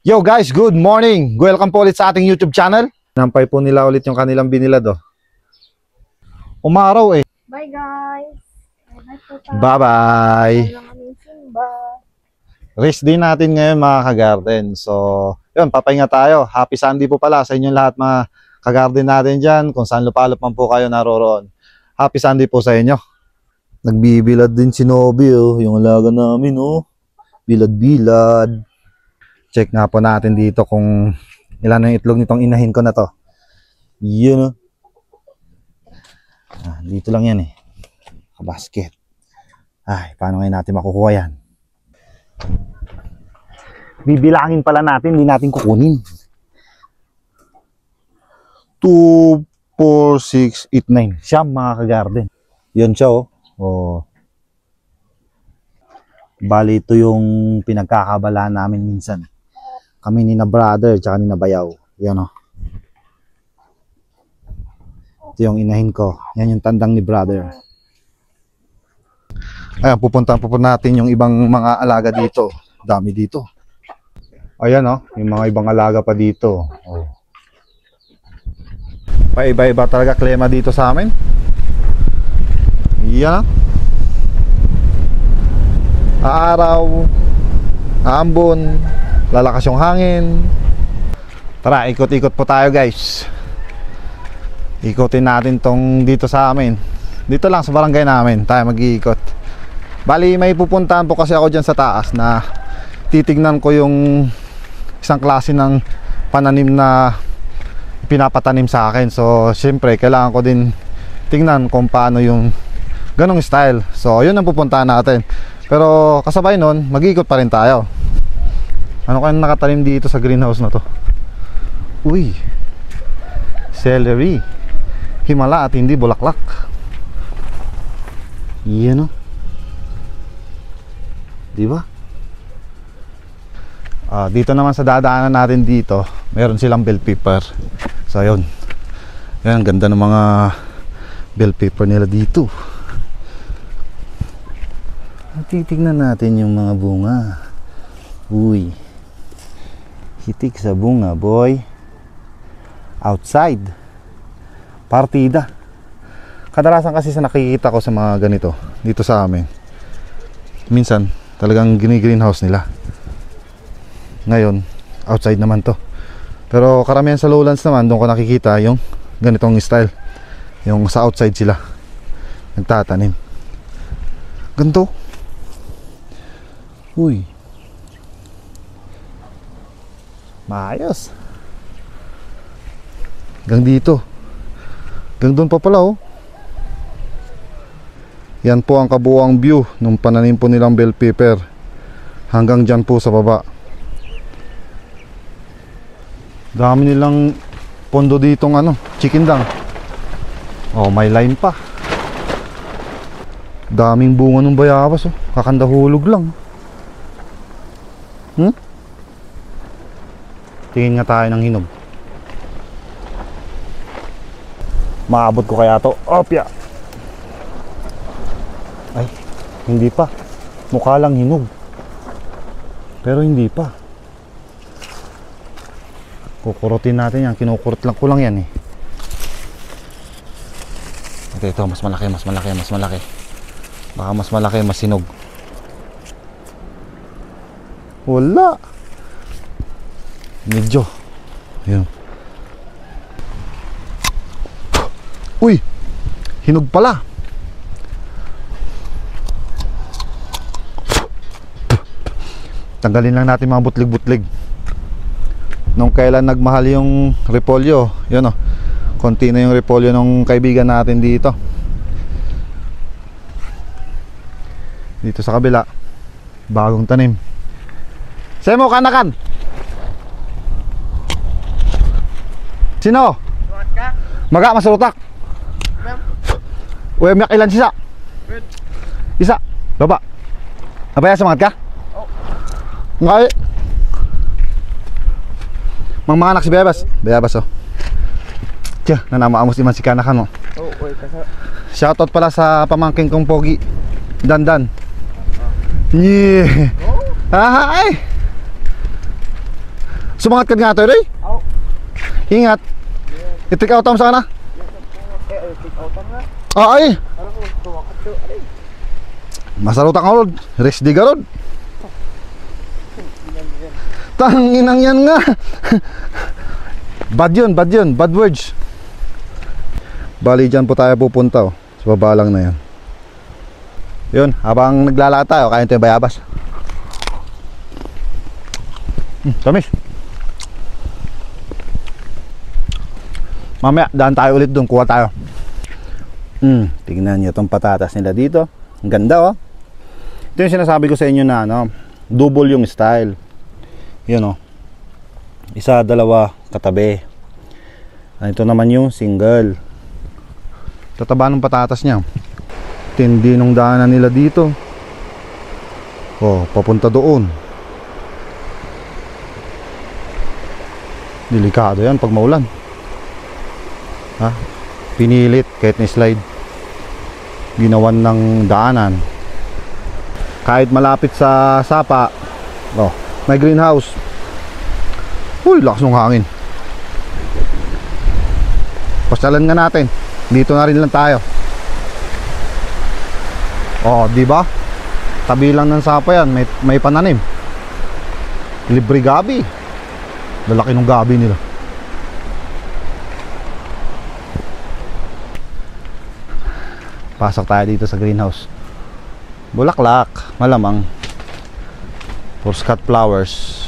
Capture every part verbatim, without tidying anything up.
Yo guys, good morning! Welcome po ulit sa ating YouTube channel. Nampay po nila ulit yung kanilang binilad oh. Umaraw eh. Bye guys! Bye bye! Rest din natin ngayon mga ka-garden. So, yun, papahinga tayo. Happy Sunday po pala sa inyong lahat mga ka-garden natin dyan. Kung saan lupalop man po kayo naroroon. Happy Sunday po sa inyo. Nagbibilad din si Nobby oh. Yung alaga namin oh. Bilad-bilad. Check nga po natin dito kung ilan ang itlog nitong inahin ko na to. Yun oh. Ah, dito lang yan eh. Kabasket. Ay, paano ngayon natin makukuha yan? Bibilangin pala natin, hindi natin kukunin. two, four, six, eight, nine. Siya mga ka-garden. Yun siya oh. Oh. Bali ito yung pinagkakabalaan namin minsan. Kami ni na brother tsaka ni na bayaw. Yan o. Ito yung inahin ko. Yan yung tandang ni brother. Ayan, pupunta po natin yung ibang mga alaga dito. Dami dito. Ayan o, yung mga ibang alaga pa dito. Oh. Paiba-iba talaga klema dito sa amin. Yan o. Araw, ambon, lalakas yung hangin. Tara, ikot-ikot po tayo guys. Ikotin natin tong dito sa amin. Dito lang sa barangay namin tayo mag-iikot. Bali may pupuntahan po kasi ako dyan sa taas na titignan ko yung isang klase ng pananim na pinapatanim sa akin. So syempre kailangan ko din tingnan kung paano yung ganong style. So yun ang pupuntahan natin. Pero kasabay nun, mag-iikot pa rin tayo. Ano kaya nakatanim dito sa greenhouse na to? Uy, celery. Himala at hindi bulaklak. Yan o. Diba? Ah, dito naman sa dadaanan natin dito, meron silang bell pepper. So yun. Yan, ganda ng mga bell pepper nila dito. Titignan natin yung mga bunga. Uy, hitik sa bunga boy. Outside partida. Kadalasan kasi sa nakikita ko sa mga ganito dito sa amin, minsan talagang gini-greenhouse nila. Ngayon outside naman to. Pero karamihan sa lowlands naman doon ko nakikita yung ganitong style. Yung sa outside sila nagtatanim. Ganito. Uy, maayos. Gang dito, gang doon pa pala oh. Yan po ang kabuuang view nung pananim po nilang bell pepper. Hanggang dyan po sa baba. Dami nilang pondo ditong ano, chicken dang. Oh, may line pa. Daming bunga ng bayabas oh. Kakandahulog lang. Hmm? Tingin nga tayo ng hinog. Maabot ko kaya to. Opya. Ay, hindi pa. Mukha lang hinog. Pero hindi pa. Kukurutin natin yan. Kinukurot lang ko lang yan eh. Ito, ito. Mas malaki, mas malaki, mas malaki. Baka mas malaki, mas hinog. Wala. Medyo. Ayun. Uy, hinog pala. Tanggalin lang natin mga butlig-butlig. Nung kailan nagmahal yung repolyo, yun oh. Konti na yung repolyo ng kaibigan natin dito. Dito sa kabila, bagong tanim. Semo kanakan. Sino? Maga masurutak. Uy, miyak ilan sisa? Isa. Baba. Abaya semangat ka? Oh. Ngay. Mang mga anak si Bebas. Bebas oh. Tiya, nanamaamos iman si kanakan oh. Oh, oy, kasa. Shoutout pala sa pamangkin kong pogi. Dandan. Yeah. Oh. Ay. Sumangat ka nga ito, Ray. Oh. Ingat. I-take out mo sana. Eh, take out nga. Oo, ay. Parang kung tuwakat to. Ay. Masarutan ka, Rod. Rest di ka, Rod. Tanginang yan nga. Bad yun, bad yun. Bad words. Bali, dyan po tayo pupunta, oh. Sa baba lang na yan. Yun, habang naglalakad tayo, kain tayo bayabas. Hmm, tamis. Mamaya, daan tayo ulit doon, kuha tayo. Hmm, tingnan nyo itong patatas nila dito. Ang ganda, oh. Ito yung sinasabi ko sa inyo na, ano, double yung style. Yun, oh. Isa, dalawa, katabi. Ito naman yung single. Tataba ng patatas niya. Tindi nung daanan nila dito. Oh, papunta doon. Delikado yan pag maulan. Ha? Pinilit kahit na slide. Ginawan ng daanan. Kahit malapit sa sapa. Oh, may greenhouse. Uy, lakas ng hangin. Pasyalan nga natin. Dito na rin lang tayo. Oh, di ba? Tabi lang ng sapa yan, may may pananim. Libre gabi. Lalaki ng gabi nila. Pasok tayo dito sa greenhouse. Bulaklak, malamang. Forscat flowers.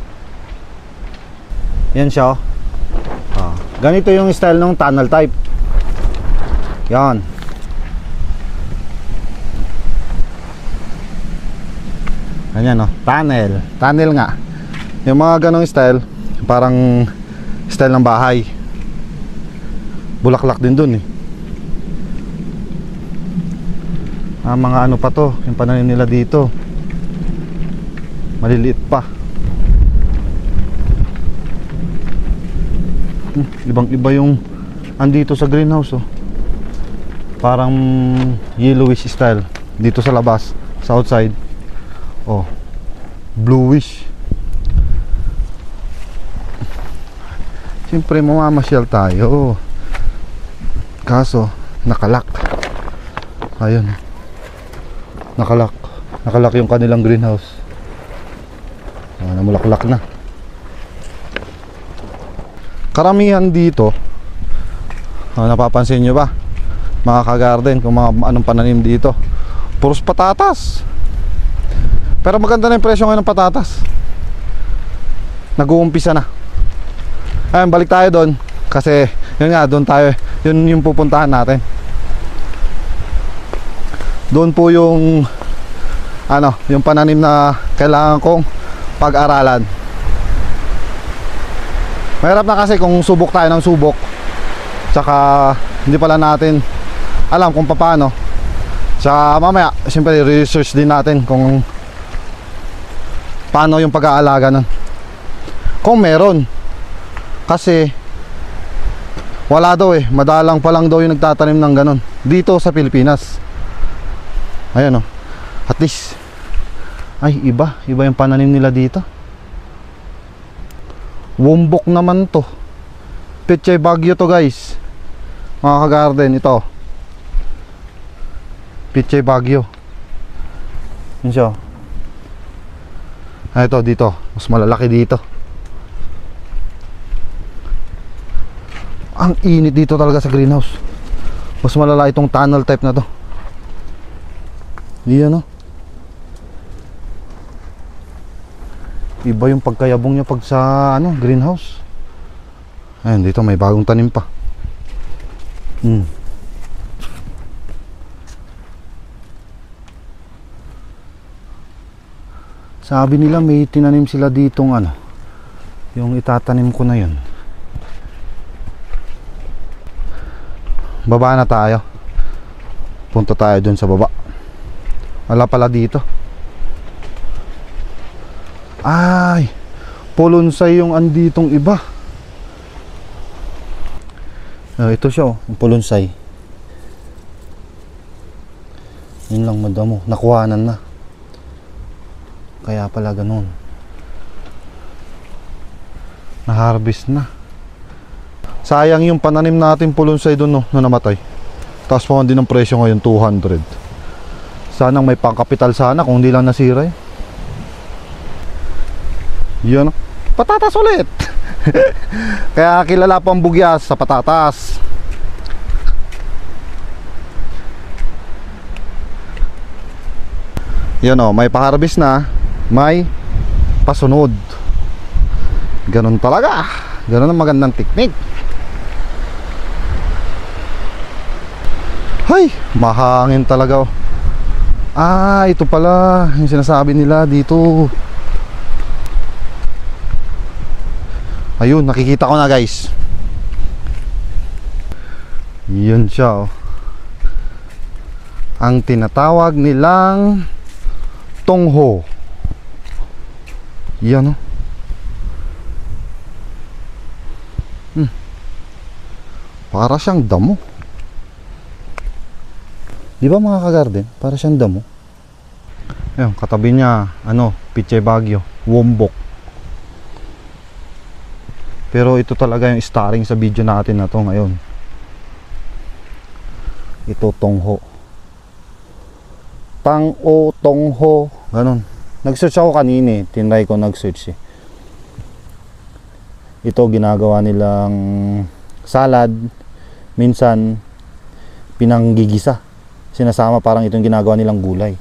Yan siya, oh. Ah, ganito yung style ng tunnel type. Yan. Ganyan, no? Tunnel. Tunnel nga. Yung mga ganong style, parang style ng bahay. Bulaklak din dun, eh. Ah, mga ano pa to, yung pananim nila dito. Maliliit pa. Hmm, ibang iba yung andito sa greenhouse, oh. Parang yellowish style dito sa labas, sa outside. Oh, bluish. Siyempre mamamasyal tayo. Kaso nakalak. Ayun. Nakalak. Nakalak yung kanilang greenhouse. Ah, namulaklak na. Karamihan dito, oh, napapansin nyo ba? Mga ka-garden, kung mga anong pananim dito, puros patatas. Pero maganda na yung presyo ngayon ng patatas. Nag-uumpisa na. Ayun, balik tayo doon. Kasi yun nga, doon tayo, yun yung pupuntahan natin. Doon po yung ano, yung pananim na kailangan kong pag-aralan. Mahirap na kasi kung subok tayo ng subok, tsaka hindi pala natin alam kung paano. Tsaka mamaya, siyempre research din natin kung paano yung pag-aalaga nun, kung meron. Kasi wala daw eh, madalang pa lang daw yung nagtatanim ng ganon dito sa Pilipinas. Ayan, oh. At least, ay iba, iba yung pananim nila dito. Wombok naman to. Pechay Bagyo to, guys. Mga ka-garden, ito Pechay Bagyo. Yun siya. Ah, ito dito, mas malalaki dito. Ang init dito talaga sa greenhouse. Mas malala itong tunnel type na to. Iyan, no? Iba yung pagkayabong niya pag sa ano, greenhouse. Ayun, dito may bagong tanim pa. Hmm. Sabi nila may tinanim sila ditong ano, yung itatanim ko na yun. Baba na tayo. Punta tayo dun sa baba. Wala pala dito. Ay, pulunsay yung anditong iba. Oh, ito siya, oh, yung pulunsay. Yun lang madamo, nakuhanan na. Kaya pala ganun. Na-harvest na. Sayang yung pananim natin pulunsay doon, no, na namatay. Tapos pa din ang presyo ngayon, two hundred. Sanang may pangkapital sana kung hindi lang nasira eh. Yun, patatas ulit. Kaya kilala pang bugyas sa patatas. Yan o, may pa-harvest na, may pasunod. Ganun talaga. Ganun ang magandang teknik. Hay, mahangin talaga oh. Ah, ito pala yung sinasabi nila dito. Ayun, nakikita ko na guys. Yun siya oh. Ang tinatawag nilang tongho. Yan oh. Hmm. Para siyang damo. Di ba mga kagarden? Para siyang damo. Ayun, katabi niya, ano, Pichay Baguio, Wombok. Pero ito talaga yung starring sa video natin na to ngayon. Ito tongho. Tang o tongho, ganun. Nag-search ako kanina eh, tinry ko nag-search eh. Ito ginagawa nilang salad, minsan pinanggigisa. Sinasama parang itong ginagawa nilang gulay.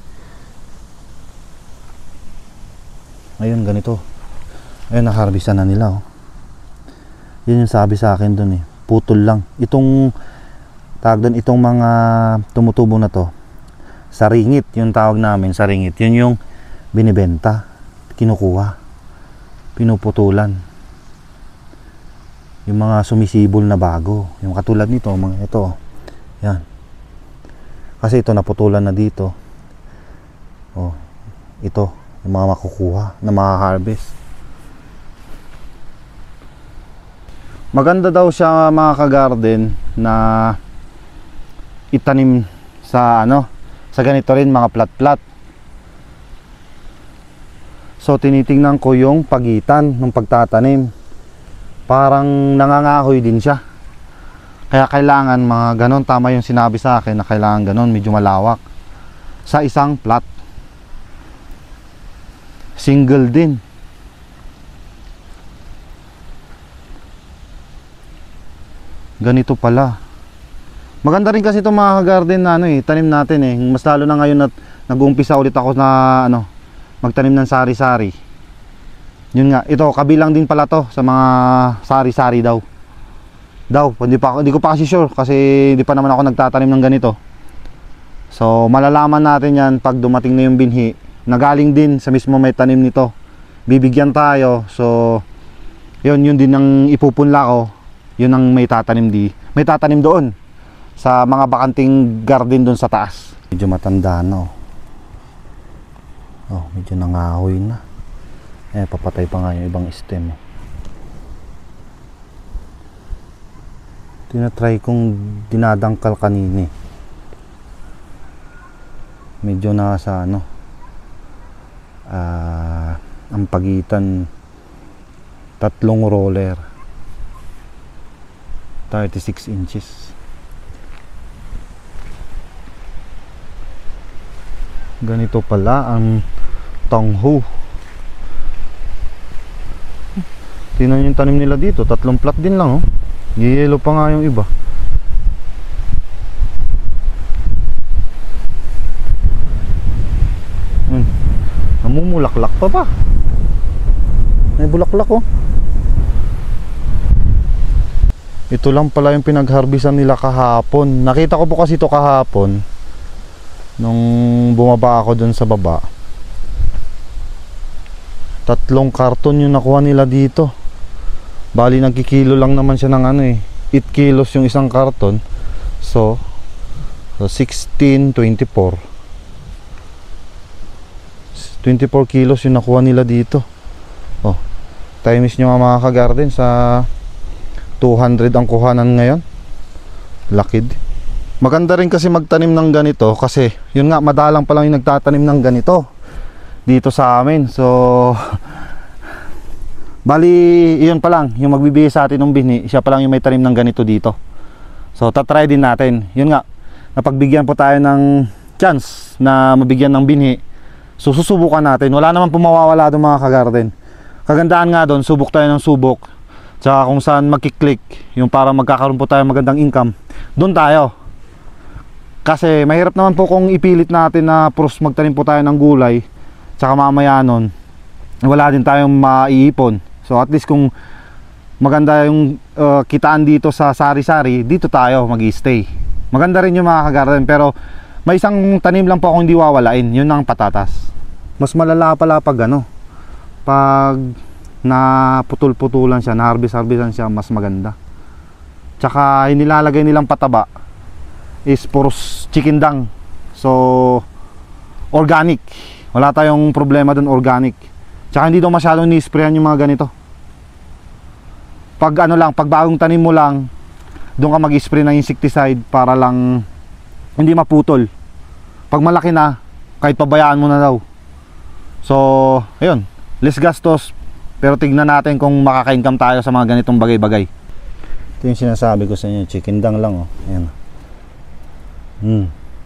Ayun, ganito. Ayun, naharvestan na nila oh. Yun yung sabi sa akin dun eh, putol lang. Itong tawag dun, itong mga tumutubo na to, saringit yung tawag namin, saringit. Yun yung binibenta, kinukuha, pinuputulan. Yung mga sumisibol na bago, yung katulad nito, mga ito. Yan. Kasi ito naputulan na dito. Oh, ito yung mga makukuha na maka-harvest. Maganda daw siya mga ka-garden na itanim sa ano, sa ganito rin mga plat-plat. So tinitingnan ko yung pagitan ng pagtatanim. Parang nangangahoy din siya. Kaya kailangan mga ganon, tama yung sinabi sa akin na kailangan ganon, medyo malawak. Sa isang plat. Single din. Ganito pala. Maganda rin kasi itong mga garden na ano eh, tanim natin eh. Mas lalo na ngayon na nag-uumpisa ulit ako na ano, magtanim ng sari-sari. Yun nga, ito kabilang din pala to sa mga sari-sari daw. Daw, hindi pa hindi ko pa kasi sure kasi hindi pa naman ako nagtatanim ng ganito. So, malalaman natin 'yan pag dumating na yung binhi. Nagaling din sa mismo may tanim nito. Bibigyan tayo. So, 'yun yun din ang ipupunla ko. 'Yun ang may tatanim di. May tatanim doon sa mga bakanting garden doon sa taas. Medyo matanda na oh. Oh, medyo nangahoy na. Eh, papatay pa nga yung ibang stem. Tinatry kong dinadangkal kanini. Medyo nasa ano, ah, ang pagitan tatlong roller, thirty-six inches. Ganito pala ang tongho. Tingnan yung tanim nila dito, tatlong plat din lang oh. Yellow pa nga yung iba. Hmm. Namumulaklak pa ba? May bulaklak oh. Ito lang pala yung pinagharbisan nila kahapon. Nakita ko po kasi ito kahapon nung bumaba ako dun sa baba. Tatlong karton yung nakuha nila dito. Bali nagkikilo lang naman siya ng ano eh, eight kilos yung isang karton. So, so sixteen, twenty-four twenty-four kilos yung nakuha nila dito. Oh, times nyo mga ka-garden sa two hundred ang kuhanan ngayon. Lakid. Maganda rin kasi magtanim ng ganito kasi yun nga, madalang pa lang yung nagtatanim ng ganito dito sa amin. So Bali, iyon pa lang, yung magbibigay sa atin ng binhi, siya pa lang yung may tanim ng ganito dito. So, tatry din natin. Yun nga, napagbigyan po tayo ng chance na mabigyan ng binhi. So, susubukan natin. Wala naman po mawawala doon mga kagarden. Kagandahan nga doon, subok tayo ng subok. Tsaka kung saan magkiklik, yung para magkakaroon po tayo magandang income, doon tayo. Kasi mahirap naman po kung ipilit natin na pros magtanim po tayo ng gulay. Tsaka mamaya nun, wala din tayong maiipon. So at least kung maganda yung uh, kitaan dito sa sari-sari, dito tayo mag-i-stay. Maganda rin yung mga kagarden, pero may isang tanim lang po akong hindi wawalain, yun ang patatas. Mas malala pala pag ano, pag naputol-putulan siya, na-harvest-harvestan siya, mas maganda. Tsaka inilalagay nilang pataba is puros chicken dung. So organic. Wala tayong problema dun, organic. Tsaka hindi daw masyadong ni-sprayan yung mga ganito. Pag ano lang, pag bagong tanim mo lang, doon ka mag-spray ng insecticide para lang hindi maputol. Pag malaki na, kahit pabayaan mo na daw. So, ayun, less gastos, pero tignan natin kung makaka-income tayo sa mga ganitong bagay-bagay. Ito yung sinasabi ko sa inyo, chicken dung lang, oh. Ayan. Hmm.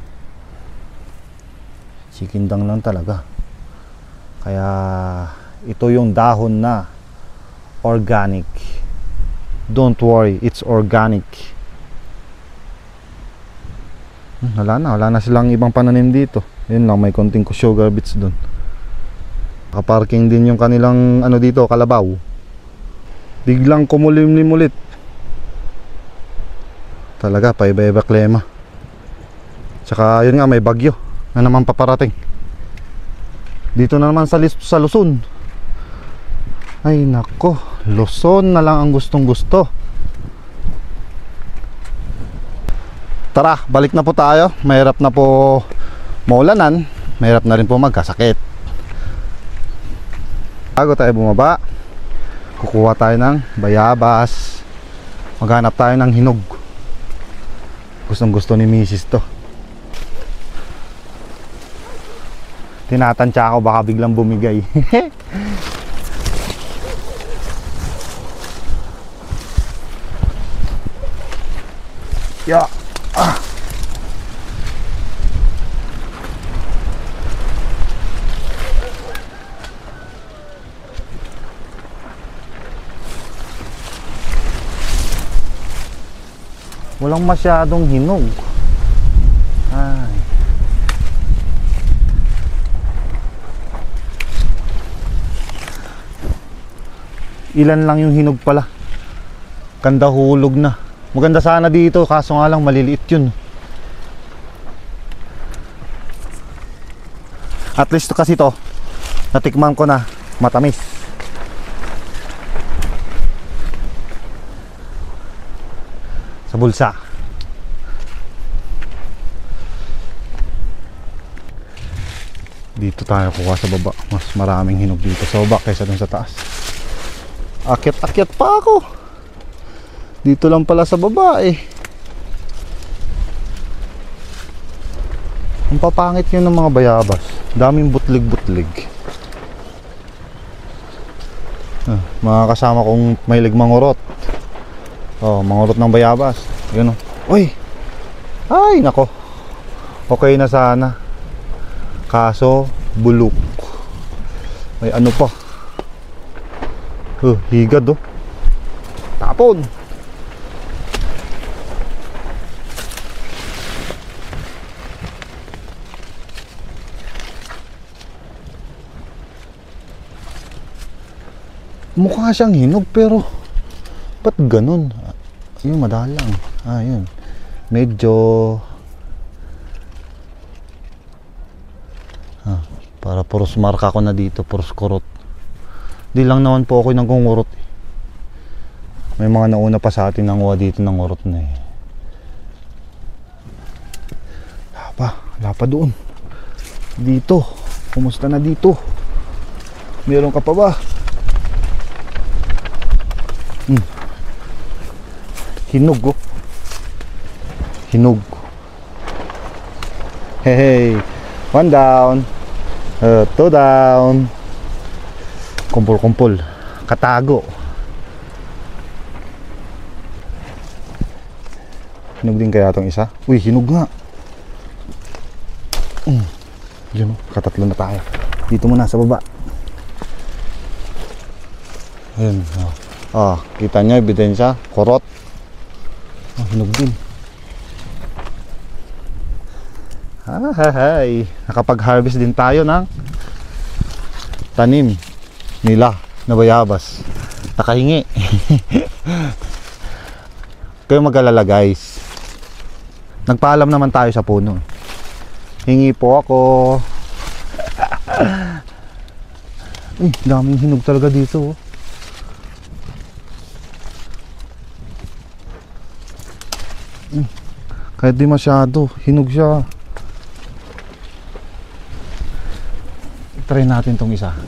Chicken dung lang talaga. Kaya ito yung dahon na organic. Don't worry, it's organic. Hmm, wala na, wala na silang ibang pananim dito. Yun lang, may konting sugar beets dun. Nakaparking din yung kanilang ano dito, kalabaw. Biglang kumulimlim ulit. Talaga, paiba-iba klema. Tsaka yun nga, may bagyo na naman paparating. Dito na naman sa, sa Luzon. Ay nako, Luzon na lang ang gustong gusto. Tara, balik na po tayo. Mahirap na po maulanan. Mahirap na rin po magkasakit. Bago tayo bumaba, kukuha tayo ng bayabas. Maghanap tayo ng hinog. Gustong gusto ni misis to. Tinatansya ako, baka biglang bumigay. Yeah. Ah. Walang masyadong hinog. Ay. Ilan lang yung hinog pala. Ganda, hulog na. Maganda sana dito, kaso nga lang maliliit yun. At least kasi to, natikman ko na, matamis. Sa bulsa. Dito tayo kuha sa baba. Mas maraming hinog dito sa baba kaysa dun sa taas. Akyat-akyat pa ako. Dito lang pala sa baba eh. Ang papangit yun ng mga bayabas. Daming butlig-butlig. Ah, mga kasama kong mahilig mangurot. Oh, mangurot ng bayabas. Yun oh. Uy! Ay, nako. Okay na sana. Kaso, bulok. May ano pa. Oh, higad oh. Tapon. Mukha siyang hinog pero ba't ganun? Ayun, madalang. Ah, yun. Medyo ah, para puros marka ko na dito, puros kurot. Di lang naman po ako nang ngurot. May mga nauna pa sa atin nang uwa dito ng ngurot na eh. Wala pa, wala pa doon. Dito, kumusta na dito? Meron ka pa ba? Hmm. Hinog oh. Hinog. Hey, hey. One down. Uh, two down. Kumpul-kumpul. katago. Hinog din kaya itong isa? Uy, hinog nga. Mm. Yun, katatlo na tayo. Dito muna sa baba. Ayun. Oh. Oh, kita nyo, ebidensya. Kurot. Oh, hinog din. Ah, hi. Nakapag-harvest din tayo ng tanim nila na bayabas. Nakahingi. Kayo mag-alala guys. Nagpaalam naman tayo sa puno. Hingi po ako. Uy, daming hinog talaga dito. Oh. Uy, kahit di masyado, hinog siya. Try natin tong isa.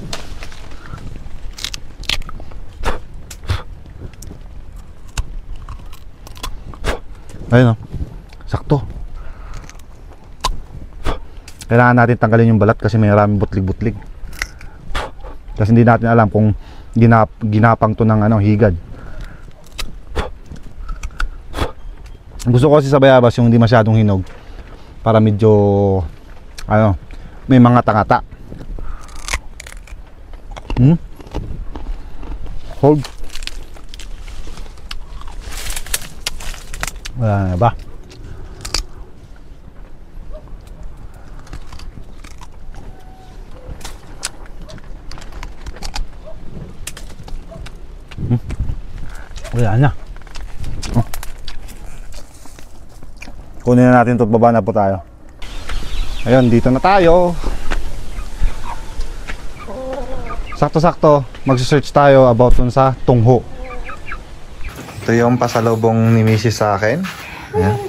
Ayun oh. Sakto. Kailangan natin tanggalin yung balat kasi may maraming butlig-butlig. Kasi hindi natin alam kung ginap ginapang to ng ano, higad. Gusto ko kasi sa bayabas yung hindi masyadong hinog para medyo ano, may mga tangata. Hmm? Hold. Wala na ba? Hmm? Wala na. Oh. Kunin na natin ito, baba na po tayo. Ayun, dito na tayo. Sakto-sakto, magse-search tayo about dun sa tungho. Ito yung pasalubong ni Missus sa akin. Ayan.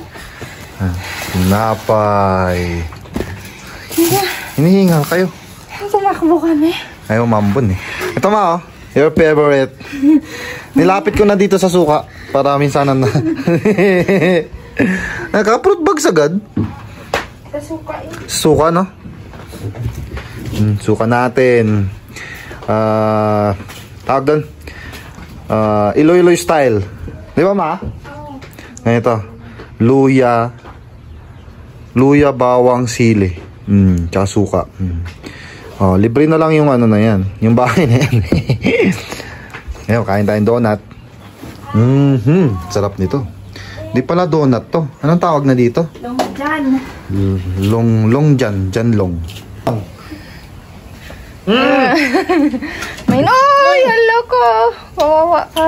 Napay. Hinihingal kayo. Tumakbo kami. Ayaw mambun eh. Ito ma oh, your favorite. Nilapit ko na dito sa suka para minsanan na. Naka-fruit bags agad. Sa suka eh. Suka no? Hmm, suka natin. Ah, uh, tawag doon. Uh, Iloilo style. Di ba ma? Oo. Ganito. Luya. Luya, bawang, sili. Mm, tsaka suka. Mm. Oh, libre na lang yung ano na yan. Yung bahay na yan. Ngayon, kain tayong donut. Mm-hmm. Sarap nito. Di pala donut to. Anong tawag na dito? Longjan. Long, longjan. Janlong. Mm. May noy! Hala ko! Kawawa ka.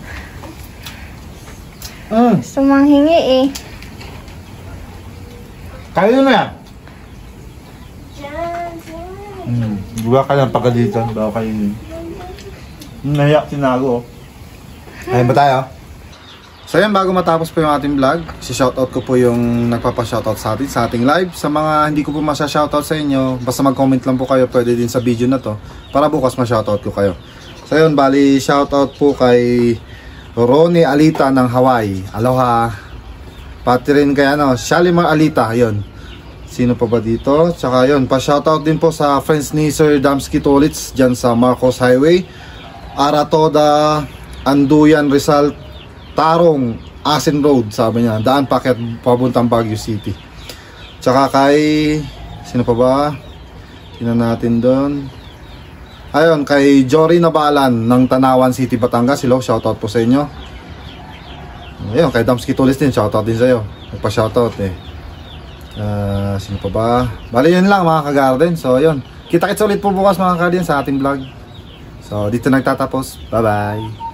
Mm. Gusto mang hingi eh. Kaya na yan. Hmm. Buwa ka lang pagkalitan. Bawa kayo yun. Nahiyak tinago. Ayun ba tayo? So yan, bago matapos po yung ating vlog, si shoutout ko po yung nagpapa-shoutout sa atin sa ating live. Sa mga hindi ko po masya-shoutout sa inyo, basta mag-comment lang po kayo, pwede din sa video na to para bukas ma-shoutout ko kayo. So yun, bali shoutout po kay Ronnie Alita ng Hawaii. Aloha. Pati rin kay ano, Shalimar Alita, yun. Sino pa ba dito? Tsaka yun, pa-shoutout din po sa friends ni Sir Damski Tolitz dyan sa Marcos Highway, Aratoda, Anduyan, Rizal, Tarong, Asin Road, sabi niya. Daan paket papuntang Baguio City. Tsaka kay, sino pa ba? Tingnan natin doon. Ayun, kay Jory Nabalan ng Tanawan City, Batangas. Hello, shoutout po sa inyo. Ayun, kay Damski Tolitz din, shoutout din sa'yo. Nagpa-shoutout eh. Uh, sino pa ba? Bali yun lang mga ka-garden. So yun, kita-kits ulit po bukas mga ka-garden sa ating vlog. So dito nagtatapos. Bye bye.